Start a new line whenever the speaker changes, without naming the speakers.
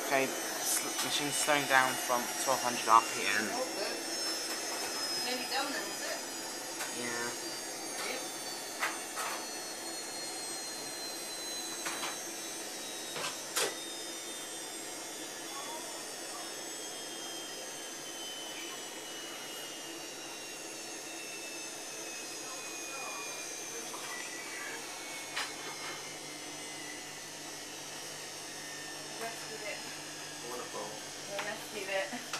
Okay, machine's slowing down from 1200 RPM.
Nearly done then, was it?
Yeah.
Yep. The rest of it.
Wonderful.
The rest of it.